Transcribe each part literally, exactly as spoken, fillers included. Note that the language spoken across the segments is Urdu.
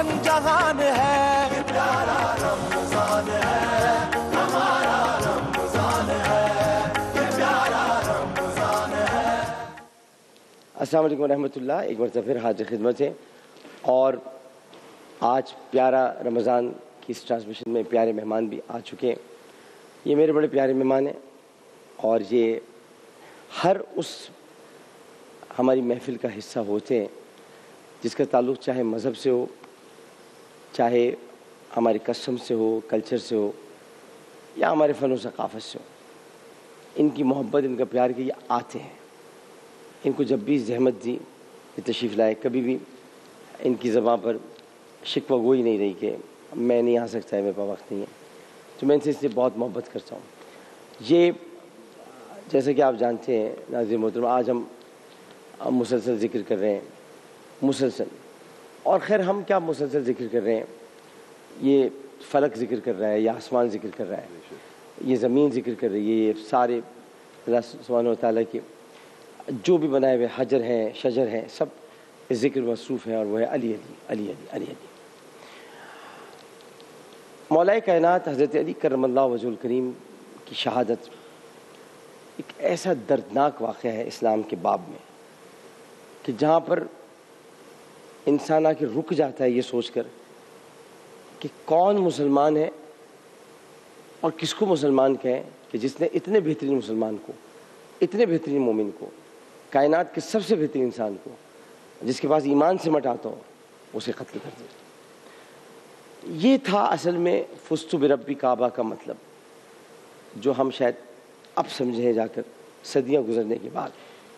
روشن جہان ہے، یہ پیارا رمضان ہے، ہمارا رمضان ہے، یہ پیارا رمضان ہے۔ السلام علیکم ورحمۃ اللہ، ایک مرتبہ پھر حاضر خدمت ہے، اور آج پیارا رمضان کی اس ٹرانسمیشن میں پیارے مہمان بھی آ چکے ہیں۔ یہ میرے بڑے پیارے مہمان ہیں، اور یہ ہر اس ہماری محفل کا حصہ ہوتے ہیں جس کا تعلق چاہے مذہب سے ہو، چاہے ہمارے کسٹم سے ہو، کلچر سے ہو، یا ہمارے فن و ثقافت سے ہو۔ ان کی محبت، ان کا پیار کہ یہ آتے ہیں۔ ان کو جب بھی زحمت دی کہ تشریف لائے، کبھی بھی ان کی زبان پر شکوہ گوئی نہیں رہی کہ میں نہیں آ سکتا ہے، میرے پاس وقت نہیں ہے۔ تو میں ان سے اس لیے بہت محبت کرتا ہوں۔ یہ جیسے کہ آپ جانتے ہیں ناظرین محترم، آج ہم مسلسل ذکر کر رہے ہیں، مسلسل، اور خیر ہم کیا مسلسل ذکر کر رہے ہیں، یہ فلک ذکر کر رہا ہے، یہ آسمان ذکر کر رہا ہے، یہ زمین ذکر کر رہی ہے، یہ سارے اللہ سبحانہ و تعالیٰ کے جو بھی بنائے ہوئے حجر ہیں، شجر ہیں، سب اس ذکر مصروف ہیں، اور وہ ہے علی علی علی علی علی علی۔ مولا کائنات حضرت علی کرم اللہ وجہ الکریم کی شہادت ایک ایسا دردناک واقعہ ہے اسلام کے باب میں کہ جہاں پر انسان آ کے رک جاتا ہے یہ سوچ کر کہ کون مسلمان ہے اور کس کو مسلمان کہیں کہ جس نے اتنے بہترین مسلمان کو، اتنے بہترین مومن کو، کائنات کے سب سے بہترین انسان کو، جس کے پاس ایمان سے مٹاتا ہو، اسے قتل کر دیا۔ یہ تھا اصل میں فزت برب کعبہ کا مطلب، جو ہم شاید اب سمجھیں جا کر صدیاں گزرنے کے بعد،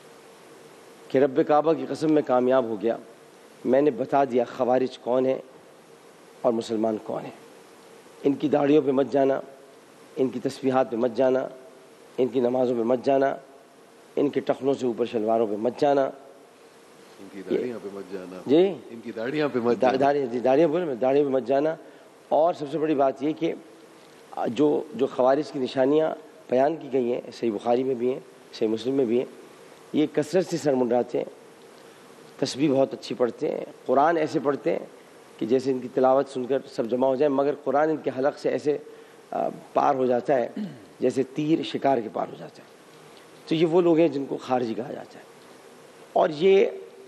کہ رب کعبہ کی قسم میں کامیاب ہو گیا، میں نے بتا دیا خوارج کون ہیں اور مسلمان کون ہیں۔ ان کی داڑھیوں پہ مت جانا، ان کی تسبیحات پہ مت جانا، ان کی نمازوں پہ مت جانا، ان کے ٹخنوں سے اوپر شلواروں پہ مت جانا، ان کی داڑھیاں پہ مت جانا، جی ان کی داڑھیاں پہ مت جانا، داڑھیاں بولے میں داڑھیوں پہ مت جانا۔ اور سب سے بڑی بات یہ کہ جو جو خوارج کی نشانیاں بیان کی گئی ہیں، صحیح بخاری میں بھی ہیں، صحیح مسلم میں بھی ہیں، یہ کثرت سے سر منڈاتے ہیں، تسبیح بہت اچھی پڑھتے ہیں، قرآن ایسے پڑھتے ہیں کہ جیسے ان کی تلاوت سن کر سب جمع ہو جائیں، مگر قرآن ان کے حلق سے ایسے پار ہو جاتا ہے جیسے تیر شکار کے پار ہو جاتا ہے۔ تو یہ وہ لوگ ہیں جن کو خارجی کہا جاتا ہے، اور یہ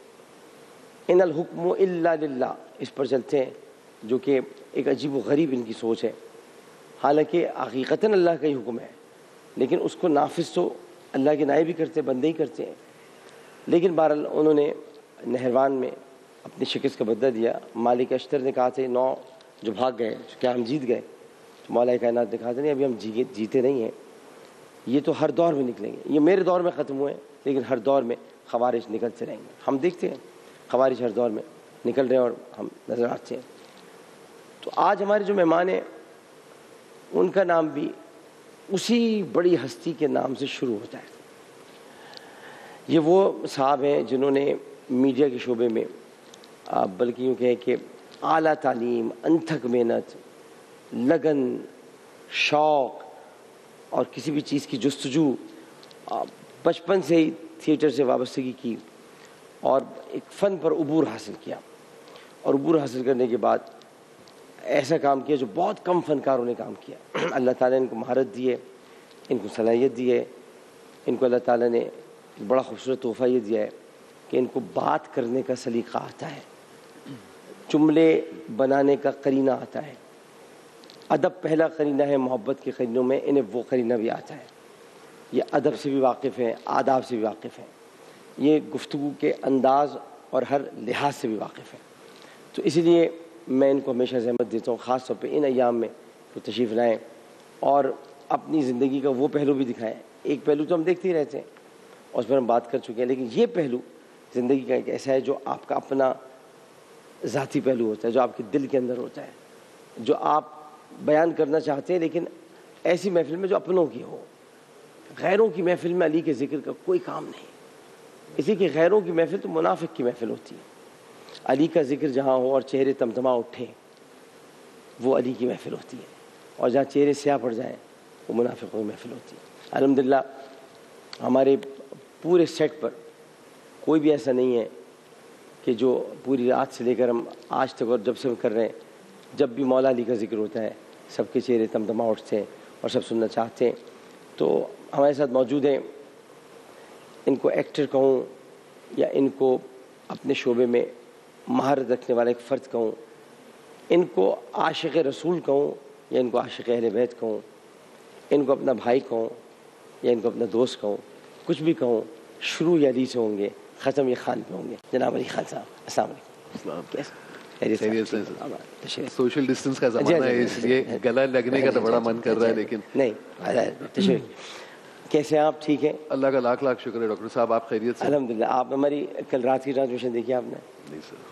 ان الحکم الا للہ اس پر چلتے ہیں، جو کہ ایک عجیب و غریب ان کی سوچ ہے۔ حالانکہ حقیقتاً اللہ کا ہی حکم ہے، لیکن اس کو نافذ تو اللہ کے نائب ہی کرتے، بندے ہی کرتے ہیں۔ لیکن بہرحال انہوں نے نہروان میں اپنی شکست کا بدلہ دیا۔ مالک اشتر نے کہا تھا نو جو بھاگ گئے، کیا ہم جیت گئے؟ تو مولا کائنات نے کہا تھا نہیں، ابھی ہم جیتے نہیں ہیں، یہ تو ہر دور میں نکلیں گے، یہ میرے دور میں ختم ہوئے، لیکن ہر دور میں خوارج نکلتے رہیں گے۔ ہم دیکھتے ہیں خوارج ہر دور میں نکل رہے ہیں اور ہم نظر آتے ہیں۔ تو آج ہمارے جو مہمان ہیں ان کا نام بھی اسی بڑی ہستی کے نام سے شروع ہوتا ہے۔ یہ وہ صاحب ہیں جنہوں نے میڈیا کے شعبے میں بلکہ یوں کہیں کہ اعلیٰ تعلیم، انتھک محنت، لگن، شوق اور کسی بھی چیز کی جستجو، بچپن سے ہی تھیٹر سے وابستگی کی اور ایک فن پر عبور حاصل کیا، اور عبور حاصل کرنے کے بعد ایسا کام کیا جو بہت کم فنکاروں نے کام کیا۔ اللہ تعالیٰ نے ان کو مہارت دی ہے، ان کو صلاحیت دی ہے، ان کو اللہ تعالیٰ نے بڑا خوبصورت تحفہ یہ دیا ہے کہ ان کو بات کرنے کا سلیقہ آتا ہے، جملے بنانے کا قرینہ آتا ہے۔ ادب پہلا قرینہ ہے محبت کے قرینوں میں، انہیں وہ قرینہ بھی آتا ہے۔ یہ ادب سے بھی واقف ہیں، آداب سے بھی واقف ہیں، یہ گفتگو کے انداز اور ہر لحاظ سے بھی واقف ہیں۔ تو اسی لیے میں ان کو ہمیشہ زحمت دیتا ہوں، خاص طور پہ ان ایام میں وہ تشریف لائیں اور اپنی زندگی کا وہ پہلو بھی دکھائیں۔ ایک پہلو تو ہم دیکھتے ہی رہتے ہیں اور اس پر ہم بات کر چکے ہیں، لیکن یہ پہلو زندگی کا ایک ایسا ہے جو آپ کا اپنا ذاتی پہلو ہوتا ہے، جو آپ کے دل کے اندر ہوتا ہے، جو آپ بیان کرنا چاہتے ہیں، لیکن ایسی محفل میں جو اپنوں کی ہو۔ غیروں کی محفل میں علی کے ذکر کا کوئی کام نہیں، اسی کہ غیروں کی محفل تو منافق کی محفل ہوتی ہے۔ علی کا ذکر جہاں ہو اور چہرے تمتما اٹھیں وہ علی کی محفل ہوتی ہے، اور جہاں چہرے سیاہ پڑ جائیں وہ منافقوں کی محفل ہوتی ہے۔ الحمدللہ ہمارے پورے سیٹ پر کوئی بھی ایسا نہیں ہے کہ جو پوری رات سے لے کر ہم آج تک اور جب سے ہم کر رہے ہیں، جب بھی مولا علی کا ذکر ہوتا ہے سب کے چہرے تمتما اٹھتے ہیں اور سب سننا چاہتے ہیں. تو ہمارے ساتھ موجود ہیں، ان کو ایکٹر کہوں یا ان کو اپنے شعبے میں مہارت رکھنے والا ایک فرد کہوں، ان کو عاشق رسول کہوں یا ان کو عاشق اہل بیت کہوں، ان کو اپنا بھائی کہوں یا ان کو اپنا دوست کہوں، کچھ بھی کہوں، شروع یہ علی سے ہوں گے، ختم یہ خان پہ ہوں گے. جناب علی خان صاحب السلام علیکم. کیسے؟ سوشل ڈسٹینس کا زمانہ ہے اس لیے گلا لگنے کا تو بڑا من کر رہا ہے، لیکن نہیں. کیسے آپ؟ ٹھیک ہیں، اللہ کا لاکھ لاکھ شکر ہے. ڈاکٹر صاحب آپ خیریت سے؟ الحمدللہ. آپ ہماری کل رات کی ٹرانسمیشن دیکھی آپ نے؟ نہیں سر.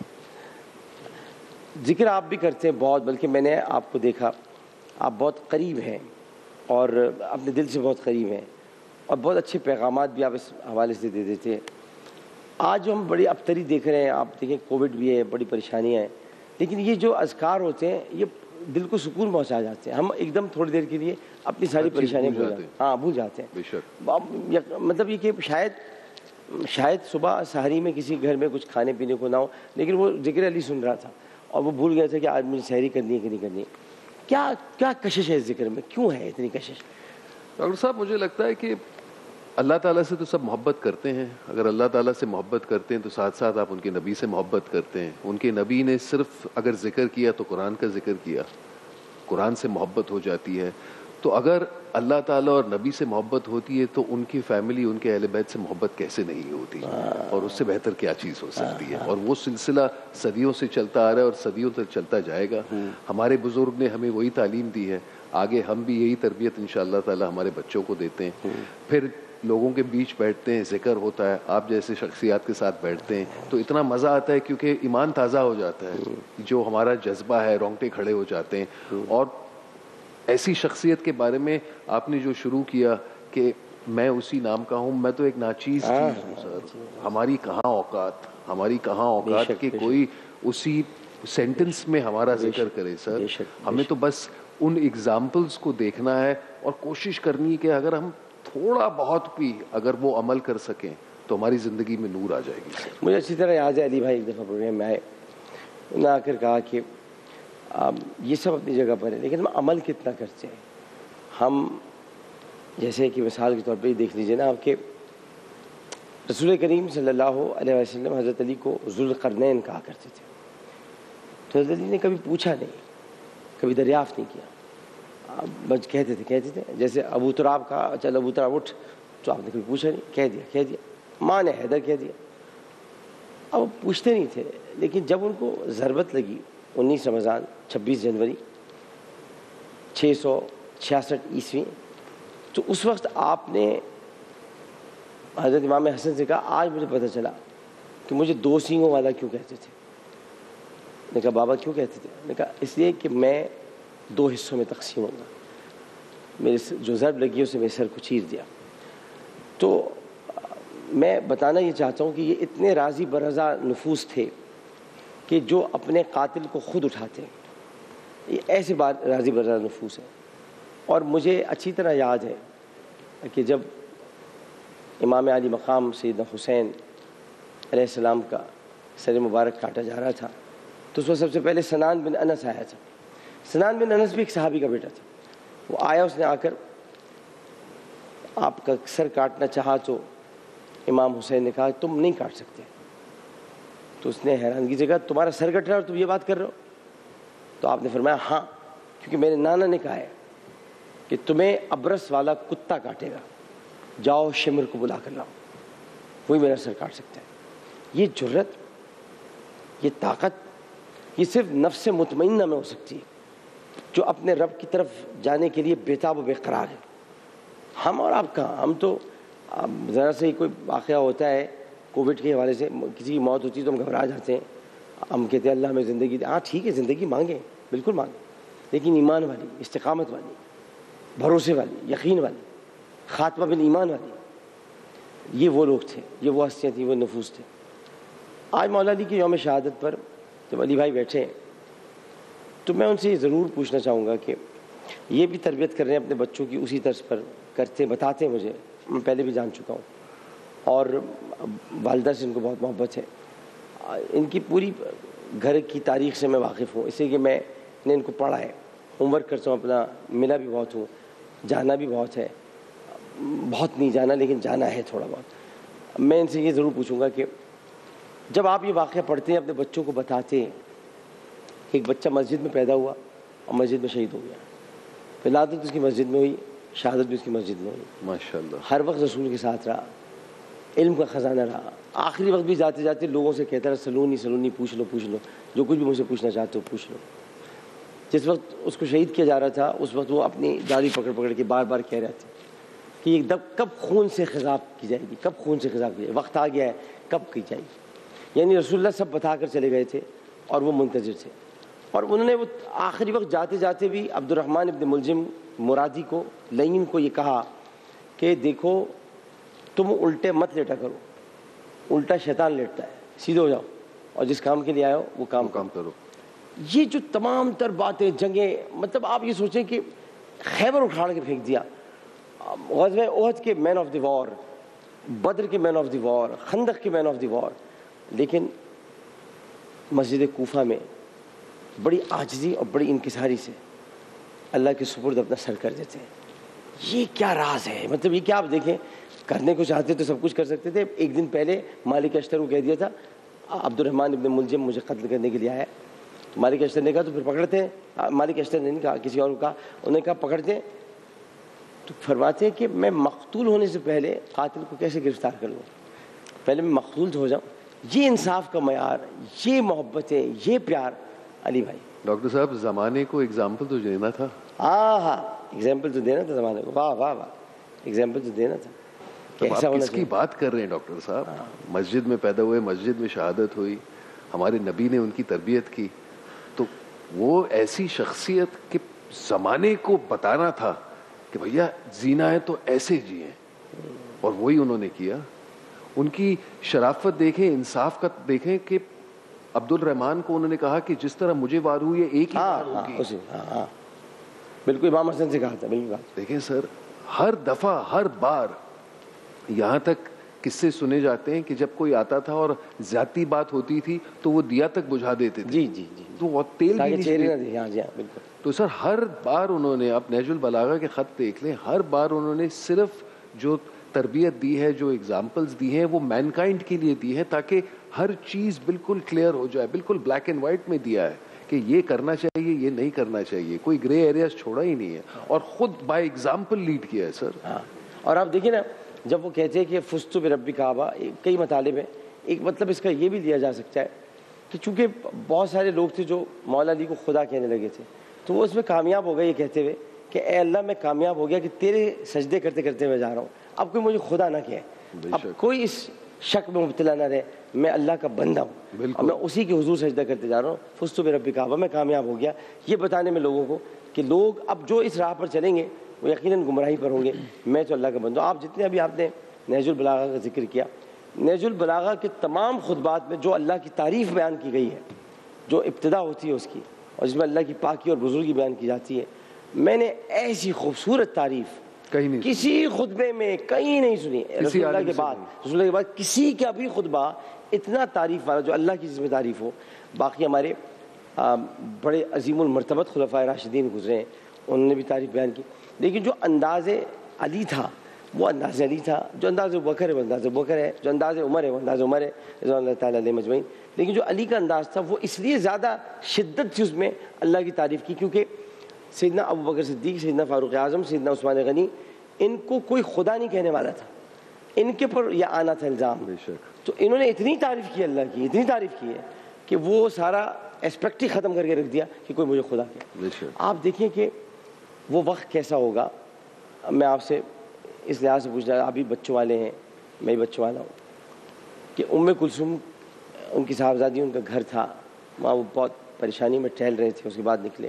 ذکر آپ بھی کرتے ہیں بہت، بلکہ میں نے آپ کو دیکھا آپ بہت قریب ہیں اور اپنے دل سے بہت قریب ہیں اور بہت اچھے پیغامات بھی آپ اس حوالے سے دے دیتے ہیں. آج جو ہم بڑی ابتری دیکھ رہے ہیں، آپ دیکھیں کووڈ بھی ہے، بڑی پریشانیاں ہیں، لیکن یہ جو اذکار ہوتے ہیں یہ دل کو سکون پہنچا جاتے ہیں. ہم ایک دم تھوڑی دیر کے لیے اپنی ساری پریشانیاں بھول جاتے ہیں. ہاں بھول جاتے ہیں. بے شک. مطلب یہ کہ شاید شاید صبح سحری میں کسی گھر میں کچھ کھانے پینے کو نہ ہو، لیکن وہ ذکر علی سن رہا تھا اور وہ بھول گیا تھا کہ آج مجھے سحری کرنی ہے کہ نہیں کرنی ہے. کیا کیا کشش ہے اس ذکر میں؟ کیوں ہے اتنی کشش؟ ڈاکٹر صاحب مجھے لگتا ہے کہ اللہ تعالیٰ سے تو سب محبت کرتے ہیں. اگر اللہ تعالیٰ سے محبت کرتے ہیں تو ساتھ ساتھ آپ ان کے نبی سے محبت کرتے ہیں. ان کے نبی نے صرف اگر ذکر کیا تو قرآن کا ذکر کیا، قرآن سے محبت ہو جاتی ہے. تو اگر اللہ تعالیٰ اور نبی سے محبت ہوتی ہے تو ان کی فیملی، ان کے اہل بیت سے محبت کیسے نہیں ہوتی؟ اور اس سے بہتر کیا چیز ہو سکتی ہے؟ اور وہ سلسلہ صدیوں سے چلتا آ رہا ہے اور صدیوں تک چلتا جائے گا. ہمارے بزرگ نے ہمیں وہی تعلیم دی ہے، آگے ہم بھی یہی تربیت انشاءاللہ تعالیٰ ہمارے بچوں کو دیتے ہیں. پھر لوگوں کے بیچ بیٹھتے ہیں، ذکر ہوتا ہے، آپ جیسے شخصیات کے ساتھ بیٹھتے ہیں تو اتنا مزہ آتا ہے کیونکہ ایمان تازہ ہو جاتا ہے. جو ہمارا جذبہ ہے، رونگٹے کھڑے ہو جاتے ہیں. اور ایسی شخصیت کے بارے میں آپ نے جو شروع کیا کہ میں اسی نام کا ہوں، میں تو ایک ناچیز چیز ہوں سر. ہماری کہاں اوقات، ہماری کہاں اوقات کہ کوئی اسی سینٹنس میں ہمارا ذکر کرے سر. ہمیں تو بس ان ایگزامپلز کو دیکھنا ہے اور کوشش کرنی ہے کہ اگر ہم تھوڑا بہت بھی اگر وہ عمل کر سکیں تو ہماری زندگی میں نور آ جائے گی سر. مجھے اچھی طرح یاد ہے علی بھائی ایک دفعہ پروگرام میں آئے، انہوں نے آ کر کہا کہ یہ سب اپنی جگہ پر ہے لیکن ہم عمل کتنا کرتے ہیں. ہم جیسے کہ مثال کے طور پہ دیکھ لیجیے نا آپ کے رسول کریم صلی اللہ علیہ وسلم حضرت علی کو ذوالقرنین کہا کرتے تھے. تو حضرت علی نے کبھی پوچھا نہیں، کبھی دریافت نہیں کیا، بس کہتے تھے کہتے تھے جیسے ابو تراب کا چل ابو تراب اٹھ، تو آپ نے کبھی پوچھا نہیں، کہہ دیا کہہ دیا ماں نے حیدر کہہ دیا. اب وہ پوچھتے نہیں تھے، لیکن جب ان کو ضرورت لگی انیس رمضان چھبیس جنوری چھ سو چھیاسٹھ عیسوی، تو اس وقت آپ نے حضرت امام حسن سے کہا آج مجھے پتہ چلا کہ مجھے دو سینگوں والا کیوں کہتے تھے. نے کہا بابا کیوں کہتے تھے؟ نے کہا اس لیے کہ میں دو حصوں میں تقسیم ہوں گا، میرے جو ضرب لگی اسے میرے سر کو چیر دیا. تو میں بتانا یہ چاہتا ہوں کہ یہ اتنے راضی برضا نفوس تھے کہ جو اپنے قاتل کو خود اٹھاتے ہیں. یہ ایسے بات راضی برضا نفوس ہے. اور مجھے اچھی طرح یاد ہے کہ جب امام علی مقام سیدنا حسین علیہ السلام کا سر مبارک کاٹا جا رہا تھا تو اس وقت سب سے پہلے سنان بن انس آیا تھا. سنان بن انس بھی ایک صحابی کا بیٹا تھا. وہ آیا، اس نے آ کر آپ کا سر کاٹنا چاہا تو امام حسین نے کہا تم نہیں کاٹ سکتے. تو اس نے حیرانگی سے کہا تمہارا سر کٹ رہا ہے اور تم یہ بات کر رہے ہو؟ تو آپ نے فرمایا ہاں، کیونکہ میرے نانا نے کہا ہے کہ تمہیں ابرس والا کتا کاٹے گا، جاؤ شمر کو بلا کر لاؤ، وہی میرا سر کاٹ سکتا ہے. یہ جرت، یہ طاقت، یہ صرف نفس مطمئنہ میں ہو سکتی ہے جو اپنے رب کی طرف جانے کے لیے بےتاب و بے قرار ہے. ہم اور آپ کہاں، ہم تو ذرا سے ہی کوئی واقعہ ہوتا ہے کووڈ کے حوالے سے، کسی کی موت ہوتی ہے تو ہم گھبرا جاتے ہیں، ہم کہتے ہیں اللہ ہمیں زندگی دے. ہاں ٹھیک ہے، زندگی مانگیں، بالکل مانگیں، لیکن ایمان والی، استقامت والی، بھروسے والی، یقین والی، خاتمہ بالایمان والی. یہ وہ لوگ تھے، یہ وہ ہستیاں تھیں، وہ نفوس تھے. آج مولا علی کی یوم شہادت پر جب علی بھائی بیٹھے ہیں تو میں ان سے یہ ضرور پوچھنا چاہوں گا کہ یہ بھی تربیت کر رہے ہیں اپنے بچوں کی اسی طرز پر، کرتے بتاتے ہیں مجھے، میں پہلے بھی جان چکا ہوں، اور والدہ سے ان کو بہت محبت ہے. ان کی پوری گھر کی تاریخ سے میں واقف ہوں، اس لیے کہ میں نے ان کو پڑھا ہے، ہوم ورک کرتا ہوں اپنا، ملا بھی بہت ہوں، جانا بھی بہت ہے، بہت نہیں جانا لیکن جانا ہے تھوڑا بہت۔ میں ان سے یہ ضرور پوچھوں گا کہ جب آپ یہ واقعہ پڑھتے ہیں، اپنے بچوں کو بتاتے ہیں کہ ایک بچہ مسجد میں پیدا ہوا اور مسجد میں شہید ہو گیا، ولادت اس کی مسجد میں ہوئی، شہادت بھی اس کی مسجد میں ہوئی، ماشاءاللہ، ہر وقت رسول کے ساتھ رہا، علم کا خزانہ رہا، آخری وقت بھی جاتے جاتے لوگوں سے کہتا رہا سلونی سلونی، پوچھ لو پوچھ لو، جو کچھ بھی مجھ سے پوچھنا چاہتے ہو پوچھ لو۔ جس وقت اس کو شہید کیا جا رہا تھا اس وقت وہ اپنی داڑھی پکڑ پکڑ کے بار بار کہہ رہے تھے کہ ایک دم کب خون سے خضاب کی جائے گی، کب خون سے خضاب کی جائے گی، وقت آ گیا ہے کب کی جائے گی۔ یعنی رسول اللہ سب بتا کر چلے گئے تھے اور وہ منتظر تھے، اور انہوں نے وہ آخری وقت جاتے جاتے بھی عبد الرحمن ابن ملجم مرادی کو، لعین کو یہ کہا کہ دیکھو تم الٹے مت لیٹا کرو، الٹا شیطان لیٹتا ہے، سیدھے ہو جاؤ اور جس کام کے لیے آئے ہو وہ کام کام کرو۔ یہ جو تمام تر باتیں، جنگیں، مطلب آپ یہ سوچیں کہ خیبر اکھاڑ کے پھینک دیا، غزوہ احد کے مین آف دی وار، بدر کے مین آف دی وار، خندق کے مین آف دی وار، لیکن مسجد کوفہ میں بڑی عاجزی اور بڑی انکساری سے اللہ کے سپرد اپنا سر کر دیتے ہیں۔ یہ کیا راز ہے؟ مطلب یہ کیا، آپ دیکھیں کرنے کو چاہتے تو سب کچھ کر سکتے تھے۔ ایک دن پہلے مالک اشتر کو کہہ دیا تھا عبد الرحمن ابن ملجم مجھے قتل کرنے کے لیے آیا ہے، تو مالک اشتر نے کہا تو پھر پکڑتے ہیں، مالک اشتر نے نہیں کہا، کسی اور کو کہا، انہوں نے کہا پکڑتے ہیں، تو فرماتے ہیں کہ میں مقتول ہونے سے پہلے قاتل کو کیسے گرفتار کر لوں، پہلے میں مقتول تو ہو جاؤں۔ یہ انصاف کا معیار، یہ محبتیں، یہ پیار علی بھائی۔ ڈاکٹر صاحب زمانے کو اگزامپل تو دینا تھا۔ ہاں ہاں ایگزامپل تو دینا تھا زمانے کو، واہ واہ واہ، ایگزامپل تو دینا تھا کہ ایسا ہونا کس کی بات کر رہے ہیں ڈاکٹر صاحب؟ مسجد میں پیدا ہوئے، مسجد میں شہادت ہوئی، ہمارے نبی نے ان کی تربیت کی، تو وہ ایسی شخصیت کہ زمانے کو بتانا تھا کہ بھیا جینا ہے تو ایسے جیئیں، اور وہی انہوں نے کیا۔ ان کی شرافت دیکھیں، انصاف کا دیکھیں کہ عبد الرحمان کو انہوں نے کہا کہ جس طرح مجھے وار ہوئی ہے ایک ہی وار ہوگی۔ ہاں بالکل امام حسن سے کہا تھا، بالکل۔ دیکھیں سر، ہر دفعہ ہر بار یہاں تک قصے سنے جاتے ہیں کہ جب کوئی آتا تھا اور زیادتی بات ہوتی تھی تو وہ دیا تک بجھا دیتے تھے، جی جی جی، تو وہ تیل بھی چہرے نہ دیکھیں۔ ہاں جی ہاں بالکل۔ تو سر ہر بار انہوں نے، آپ نہج البلاغہ کے خط دیکھ لیں، ہر بار انہوں نے صرف جو تربیت دی ہے، جو اگزامپلز دی ہیں، وہ مینکائنڈ کے لیے دی ہے تاکہ ہر چیز بالکل کلیئر ہو جائے، بالکل بلیک اینڈ وائٹ میں دیا ہے کہ یہ کرنا چاہیے، یہ نہیں کرنا چاہیے، کوئی گرے ایریاز چھوڑا ہی نہیں ہے، اور خود بائی ایگزامپل لیڈ کیا ہے سر۔ ہاں، اور آپ دیکھیں نا جب وہ کہتے ہیں کہ فزت برب کعبہ، کئی مطالب ہیں، ایک مطلب اس کا یہ بھی لیا جا سکتا ہے کہ چونکہ بہت سارے لوگ تھے جو مولا علی کو خدا کہنے لگے تھے، تو وہ اس میں کامیاب ہو گئے یہ کہتے ہوئے کہ اے اللہ میں کامیاب ہو گیا کہ تیرے سجدے کرتے کرتے میں جا رہا ہوں، اب کوئی مجھے خدا نہ کہے، اب کوئی اس شک میں مبتلا نہ رہے، میں اللہ کا بندہ ہوں اور میں اسی کے حضور سجدہ کرتے جا رہا ہوں، فزت برب کعبہ، میں کامیاب ہو گیا۔ یہ بتانے میں لوگوں کو کہ لوگ اب جو اس راہ پر چلیں گے وہ یقیناً گمراہی پر ہوں گے، میں تو اللہ کا بندہ ہوں۔ آپ جتنے ابھی آپ نے نہج البلاغہ کا ذکر کیا، نہج البلاغہ کے تمام خطبات میں جو اللہ کی تعریف بیان کی گئی ہے، جو ابتدا ہوتی ہے اس کی، اور جس میں اللہ کی پاکی اور بزرگی بیان کی جاتی ہے، میں نے ایسی خوبصورت تعریف کہیں نہیں کسی خطبے میں کہیں نہیں سنی، رسول اللہ کے بعد رسول اللہ کے بعد کسی کا بھی خطبہ اتنا تعریف والا جو اللہ کی جس میں تعریف ہو۔ باقی ہمارے بڑے عظیم المرتبت خلفائے راشدین گزرے ہیں، انہوں نے بھی تعریف بیان کی، لیکن جو انداز علی تھا وہ انداز علی تھا، جو انداز بکر ہے وہ انداز بکر ہے، جو انداز عمر ہے وہ انداز عمر ہے رضوان اللہ تعالیٰ علیہ مجمعین، لیکن جو علی کا انداز تھا وہ اس لیے زیادہ شدت تھی اس میں اللہ کی تعریف کی کیونکہ سیدنا ابو بکر صدیق، سیدنا فاروق اعظم، سیدنا عثمان غنی، ان کو کوئی خدا نہیں کہنے والا تھا، ان کے پر یہ آنا تھا الزام، تو انہوں نے اتنی تعریف کی اللہ کی، اتنی تعریف کی ہے کہ وہ سارا اسپیکٹ ہی ختم کر کے رکھ دیا کہ کوئی مجھے خدا کہے۔ آپ دیکھیں کہ وہ وقت کیسا ہوگا۔ میں آپ سے اس لحاظ سے پوچھ رہا، آپ بھی بچوں والے ہیں، میں بھی بچوں والا ہوں، کہ ام کلثوم ان کی صاحبزادی، ان کا گھر تھا وہاں، وہ بہت پریشانی میں ٹہل رہے تھے، اس کے بعد نکلے۔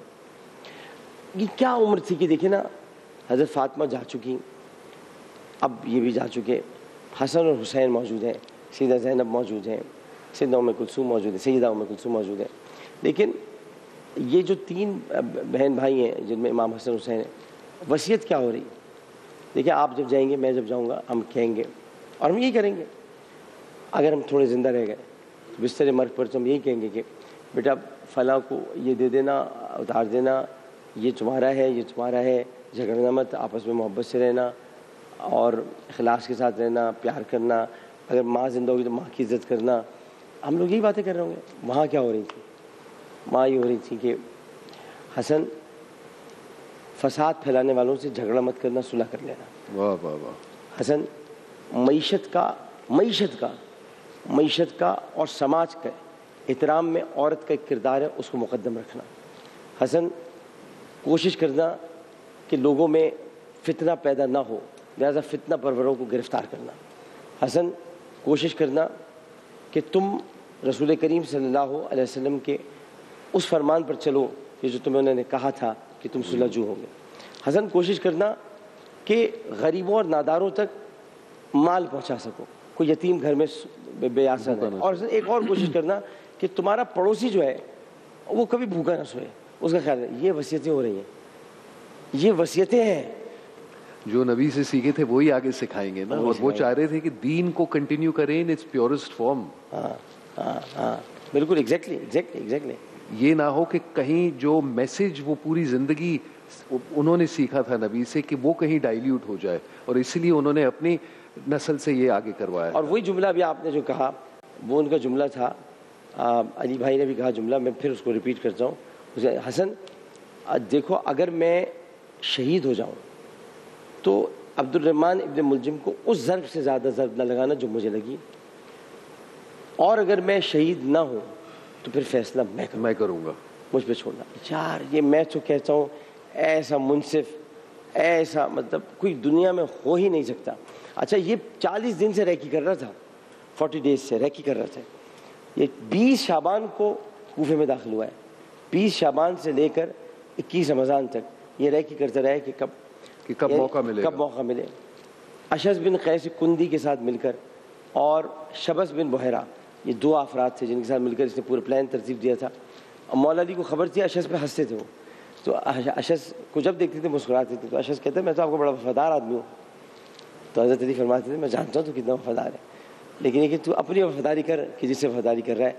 یہ کیا عمر تھی کہ دیکھیں نا، حضرت فاطمہ جا چکی، اب یہ بھی جا چکے، حسن اور حسین موجود ہیں، سیدہ زینب موجود ہیں، سیدہ ام کلثوم موجود ہے، سیدہ ام کلثوم موجود ہے، لیکن یہ جو تین بہن بھائی ہیں جن میں امام حسن حسین ہیں، وصیت کیا ہو رہی ہے؟ دیکھیں آپ جب جائیں گے، میں جب جاؤں گا، ہم کہیں گے اور ہم یہی کریں گے، اگر ہم تھوڑے زندہ رہ گئے تو بستر مرگ پر تو ہم یہی کہیں گے کہ بیٹا فلاں کو یہ دے دینا، اتار دینا، یہ تمہارا ہے، یہ تمہارا ہے، جھگڑنا مت، آپس میں محبت سے رہنا اور اخلاص کے ساتھ رہنا، پیار کرنا، اگر ماں زندہ ہوگی تو ماں کی عزت کرنا. ہم لوگ یہی باتیں کر رہے ہوں گے. وہاں کیا ہو رہی تھی؟ وہاں یہ ہو رہی تھی کہ حسن فساد پھیلانے والوں سے جھگڑا مت کرنا، صلح کر لینا. واہ واہ واہ. حسن معیشت کا معیشت کا معیشت کا اور سماج کا احترام میں عورت کا ایک کردار ہے، اس کو مقدم رکھنا. حسن کوشش کرنا کہ لوگوں میں فتنہ پیدا نہ ہو، لہذا فتنہ پروروں کو گرفتار کرنا. حسن کوشش کرنا کہ تم رسول کریم صلی اللہ علیہ وسلم کے اس فرمان پر چلو کہ جو تمہیں انہوں نے کہا تھا کہ تم صلح جو ہو گے. حسن کوشش کرنا کہ غریبوں اور ناداروں تک مال پہنچا سکو، کوئی یتیم گھر میں بے آسر ہے. اور ایک اور کوشش کرنا کہ تمہارا پڑوسی جو ہے وہ کبھی بھوکا نہ سوئے، اس کا خیال ہے. یہ وصیتیں ہو رہی ہیں، یہ وصیتیں ہیں. جو نبی سے سیکھے تھے وہی آگے سکھائیں گے نا، اور وہ چاہ رہے تھے کہ دین کو کنٹینیو کریں ان اٹس پیورسٹ فارم. ہاں ہاں ہاں بالکل، ایگزیکٹلی ایگزیکٹلی ایگزیکٹلی. یہ نہ ہو کہ کہیں جو میسج وہ پوری زندگی انہوں نے سیکھا تھا نبی سے کہ وہ کہیں ڈائلیوٹ ہو جائے، اور اسی لیے انہوں نے اپنی نسل سے یہ آگے کروایا. اور وہی جملہ بھی آپ نے جو کہا وہ ان کا جملہ تھا، علی بھائی نے بھی کہا جملہ، میں پھر اس کو ریپیٹ کرتا ہوں. حسن دیکھو، اگر میں شہید ہو جاؤں تو عبد الرحمن ابن ملجم کو اس ضرب سے زیادہ ضرب نہ لگانا جو مجھے لگی، اور اگر میں شہید نہ ہوں تو پھر فیصلہ میں کروں میں کروں گا، مجھ پہ چھوڑنا. یار یہ میں تو کہتا ہوں ایسا منصف، ایسا مطلب کوئی دنیا میں ہو ہی نہیں سکتا. اچھا یہ چالیس دن سے ریکی کر رہا تھا، فورٹی ڈیز سے ریکی کر رہا تھا. یہ بیس شعبان کو کوفے میں داخل ہوا ہے، بیس شعبان سے لے کر اکیس رمضان تک یہ ریکی کرتا رہا ہے کہ کب کہ کب موقع ملے کب موقع ملے. اشعث بن قیس کندی کے ساتھ مل کر اور شبس بن بحیرہ، یہ دو افراد تھے جن کے ساتھ مل کر اس نے پورا پلان ترتیب دیا تھا. اور مولا علی کو خبر تھی، اشعث پہ ہنستے تھے وہ. تو اشعث کو جب دیکھتے تھے مسکراتے تھے. تو اشعث کہتے ہیں میں تو آپ کو بڑا وفادار آدمی ہوں. تو حضرت علی فرماتے تھے میں جانتا ہوں تو کتنا وفادار ہے، لیکن یہ کہ تو اپنی وفاداری کر کہ جس سے وفاداری کر رہا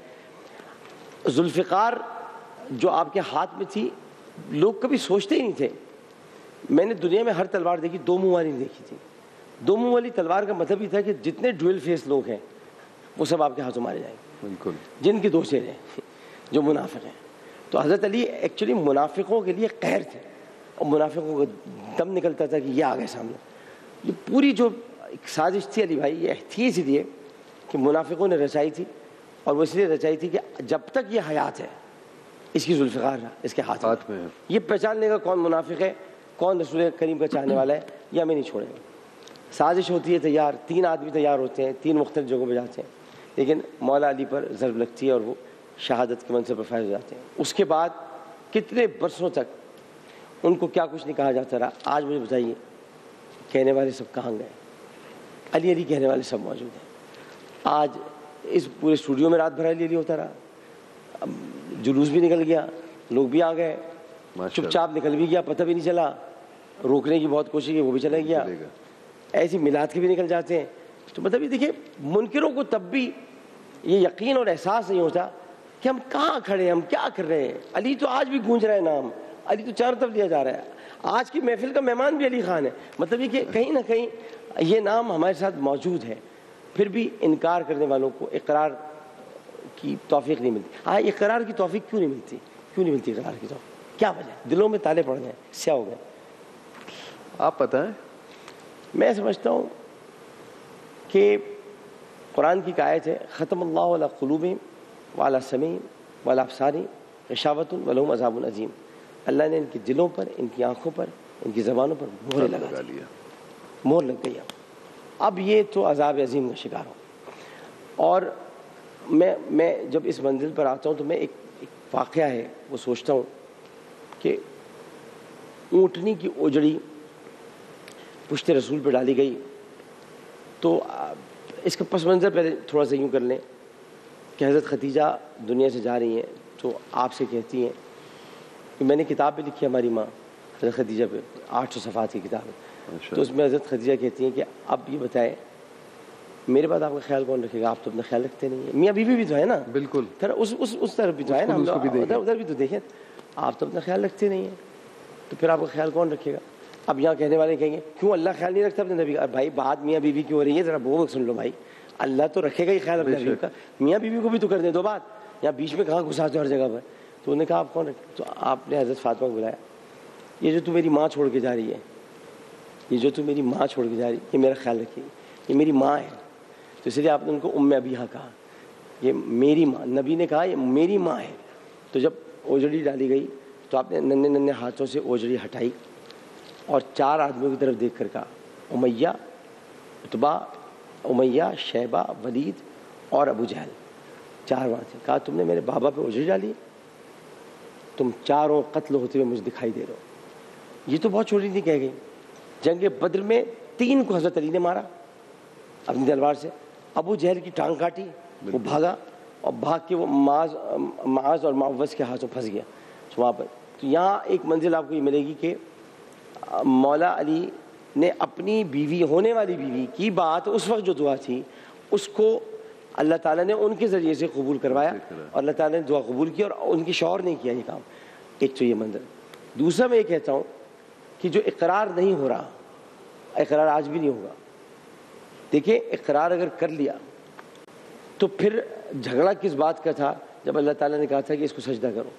ہے. ذوالفقار جو آپ کے ہاتھ میں تھی لوگ کبھی سوچتے ہی نہیں تھے. میں نے دنیا میں ہر تلوار دیکھی، دو منہ والی نہیں دیکھی تھی. دو منہ والی تلوار کا مطلب یہ تھا کہ جتنے ڈویل فیس لوگ ہیں وہ سب آپ کے ہاتھوں مارے جائیں گے، بالکل، جن کی دو چہرے ہیں، جو منافق ہیں. تو حضرت علی ایکچولی منافقوں کے لیے قہر تھے، اور منافقوں کو دم نکلتا تھا کہ یہ آ گئے سامنے. یہ پوری جو ایک سازش تھی علی بھائی، یہ تھی اسی لیے کہ منافقوں نے رچائی تھی، اور وہ اس لیے رچائی تھی کہ جب تک یہ حیات ہے اس کی ذوالفقار اس کے ہاتھ ہاتھ میں ہے. یہ پہچان لے گا کون منافق ہے، کون رسول کریم کا چاہنے والا ہے، یا ہمیں نہیں چھوڑے گا. سازش ہوتی ہے تیار، تین آدمی تیار ہوتے ہیں، تین مختلف جگہوں پہ جاتے ہیں، لیکن مولا علی پر ضرب لگتی ہے اور وہ شہادت کے منصب پر فائز ہو جاتے ہیں. اس کے بعد کتنے برسوں تک ان کو کیا کچھ نہیں کہا جاتا رہا. آج مجھے بتائیے کہنے والے سب کہاں گئے؟ علی علی کہنے والے سب موجود ہیں. آج اس پورے اسٹوڈیو میں رات بھر علی علی ہوتا رہا، جلوس بھی نکل گیا، لوگ بھی آ گئے، چپ چاپ نکل بھی گیا، پتہ بھی نہیں چلا. روکنے کی بہت کوشش کی، وہ بھی چلا گیا. ایسی میلاد کے بھی نکل جاتے ہیں. تو مطلب یہ دیکھیے، منکروں کو تب بھی یہ یقین اور احساس نہیں ہوتا کہ ہم کہاں کھڑے ہیں، ہم کیا کر رہے ہیں. علی تو آج بھی گونج رہا ہے نام، علی تو چاروں طرف لیا جا رہا ہے. آج کی محفل کا مہمان بھی علی خان ہے. مطلب یہ کہ کہیں نہ کہیں یہ نام ہمارے ساتھ موجود ہے. پھر بھی انکار کرنے والوں کو اقرار کی توفیق نہیں ملتی. ہاں، اقرار کی توفیق کیوں نہیں ملتی؟ کیوں نہیں ملتی اقرار کی توفیق؟ کیا وجہ؟ دلوں میں تالے پڑ گئے، سیاہ ہو گئے. آپ بتائیں. میں سمجھتا ہوں کہ قرآن کی آیت ہے، ختم اللہ علی قلوبہم وعلی سمعہم وعلی ابصارہم غشاوۃ ولہم عذاب عظیم. اللہ نے ان کے دلوں پر، ان کی آنکھوں پر، ان کی زبانوں پر مہر لگا لیا، مہر لگ گئی. اب یہ تو عذاب عظیم کا شکار ہو. اور میں میں جب اس منزل پر آتا ہوں تو میں ایک, ایک واقعہ ہے وہ سوچتا ہوں کہ اونٹنی کی اوجڑی پشت رسول پہ ڈالی گئی. تو اس کا پس منظر پہلے تھوڑا سا یوں کر لیں کہ حضرت خدیجہ دنیا سے جا رہی ہیں تو آپ سے کہتی ہیں کہ میں نے کتاب بھی لکھی ہماری ماں حضرت خدیجہ پہ، آٹھ سو صفحات کی کتاب ہے. تو اس میں حضرت خدیجہ کہتی ہیں کہ اب یہ بتائیں میرے بعد آپ کا خیال کون رکھے گا؟ آپ تو اپنا خیال رکھتے نہیں ہیں. میاں بیوی بھی تو ہے نا, بالکل پھر اس اس اس طرف بھی تو ہے نا, ادھر ادھر بھی تو دیکھیں. آپ تو اپنا خیال رکھتے نہیں ہیں, تو پھر آپ کا خیال کون رکھے گا؟ اب یہاں کہنے والے کہیں گے کیوں اللہ خیال نہیں رکھتا اپنے نبی کا؟ بھائی بات میاں بیوی کی ہو رہی ہے, ذرا وہ سن لو بھائی. اللہ تو رکھے گا ہی خیال اپنے نبی کا, میاں بیوی کو بھی تو کر دیں دو بات. یا بیچ میں کہاں گھساتے ہو ہر جگہ پر؟ تو انہوں نے کہا آپ کون رکھے؟ تو آپ نے حضرت فاطمہ کو بلایا, یہ جو تو میری ماں چھوڑ کے جا رہی ہے, یہ جو تو میری ماں چھوڑ کے جا رہی ہے, یہ میرا خیال رکھے گی, یہ میری ماں ہے. تو اس لیے آپ نے ان کو ام ابیہا کہا, یہ میری ماں. نبی نے کہا یہ میری ماں ہے. تو جب اوجڑی ڈالی گئی تو آپ نے ننھے ننھے ہاتھوں سے اوجڑی ہٹائی اور چار آدمیوں کی طرف دیکھ کر کہا, امیہ, عتبہ, امیہ, شیبہ, ولید اور ابو جہل, چار وہاں تھے. کہا تم نے میرے بابا پہ اوجڑی ڈالی, تم چاروں قتل ہوتے ہوئے مجھے دکھائی دے رہے ہو. یہ تو بہت چھوٹی نہیں کہہ گئی. جنگ بدر میں تین کو حضرت علی نے مارا اپنی تلوار سے. ابو جہل کی ٹانگ کاٹی, وہ بھاگا, اور بھاگ کے وہ معاذ معاذ اور معوذ کے ہاتھوں پھنس گیا وہاں پر. تو یہاں ایک منزل آپ کو یہ ملے گی کہ مولا علی نے اپنی بیوی, ہونے والی بیوی کی بات اس وقت جو دعا تھی اس کو اللہ تعالیٰ نے ان کے ذریعے سے قبول کروایا, اور اللہ تعالیٰ نے دعا قبول کی, اور ان کی شوہر نے کیا یہ کام. ایک تو یہ منظر. دوسرا میں یہ کہتا ہوں کہ جو اقرار نہیں ہو رہا, اقرار آج بھی نہیں ہوگا. دیکھیں اقرار اگر کر لیا تو پھر جھگڑا کس بات کا تھا جب اللہ تعالیٰ نے کہا تھا کہ اس کو سجدہ کرو,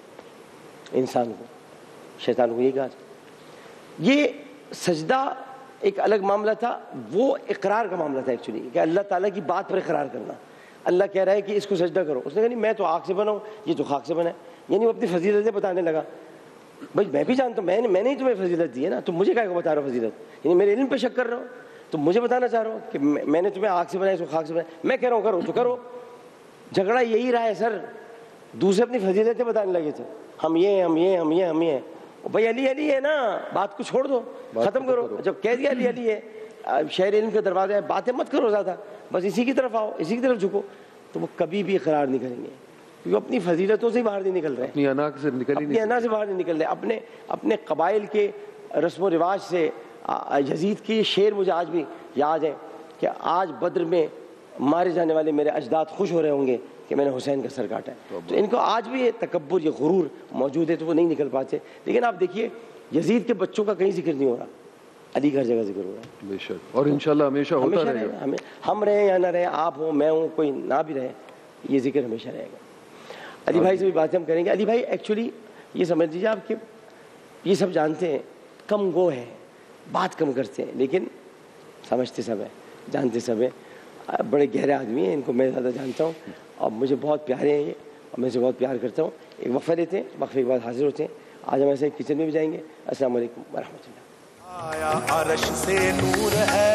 انسان کو, شیطان کو یہ کہا تھا. یہ سجدہ ایک الگ معاملہ تھا, وہ اقرار کا معاملہ تھا ایکچولی, کہ اللہ تعالیٰ کی بات پر اقرار کرنا. اللہ کہہ رہا ہے کہ اس کو سجدہ کرو, اس نے کہا نہیں میں تو آگ سے بنا ہوں, یہ تو خاک سے بنا ہے. یعنی وہ اپنی فضیلتیں بتانے لگا. بھائی میں بھی جانتا ہوں, میں نے میں نے ہی تمہیں فضیلت دی ہے نا, تم مجھے کیا بتا رہے ہو فضیلت؟ یعنی میرے علم پہ شک کر رہے ہو, تم مجھے بتانا چاہ رہے ہو کہ میں نے تمہیں آگ سے بنایا, اس کو خاک سے بنایا. میں کہہ رہا ہوں کرو تو کرو. جھگڑا یہی رہا ہے سر. دوسرے اپنی فضیلتیں بتانے لگے تھے, ہم یہ ہیں, ہم یہ ہیں, ہم یہ ہم یہ ہیں. بھائی علی علی ہے نا, بات کو چھوڑ دو, ختم کرو. جب کہہ دیا علی علی ہے, شہر علم کا دروازہ ہے, باتیں مت کرو زیادہ, بس اسی کی طرف آؤ, اسی کی طرف جھکو. تو وہ کبھی بھی اقرار نہیں کریں گے, کیونکہ اپنی فضیلتوں سے باہر نہیں نکل رہے, اپنی انا سے نکل ہی اپنی انا سے باہر نہیں نکل رہے, اپنے اپنے قبائل کے رسم و رواج سے. یزید کی شعر مجھے آج بھی یاد ہے کہ آج بدر میں مارے جانے والے میرے اجداد خوش ہو رہے ہوں گے کہ میں نے حسین کا سر کاٹا ہے. تو ان کو آج بھی یہ تکبر, یہ غرور موجود ہے, تو وہ نہیں نکل پاتے. لیکن آپ دیکھیے یزید کے بچوں کا کہیں ذکر نہیں ہو رہا, علی ہر جگہ ذکر ہو رہا ہے. بے شک, اور انشاءاللہ ہمیشہ ہوتا رہے گا. ہمیں ہم رہیں یا نہ رہیں, آپ ہوں, میں ہوں, کوئی نہ بھی رہے, یہ ذکر ہمیشہ رہے گا. علی بھائی سے بھی باتیں ہم کریں گے. علی بھائی ایکچولی یہ سمجھ لیجیے آپ کہ یہ سب جانتے ہیں, کم گو ہے, بات کم کرتے ہیں, لیکن سمجھتے سب ہیں, جانتے سب ہیں, بڑے گہرے آدمی ہیں. ان کو میں زیادہ جانتا ہوں اور مجھے بہت پیارے ہیں یہ, اور میں سے بہت پیار کرتا ہوں. ایک وقفہ لیتے ہیں, وقفے کے بعد حاضر ہوتے ہیں. آج ہم ایسے کچن میں بھی جائیں گے. السلام علیکم ورحمۃ اللہ. آیا عرش سے نور ہے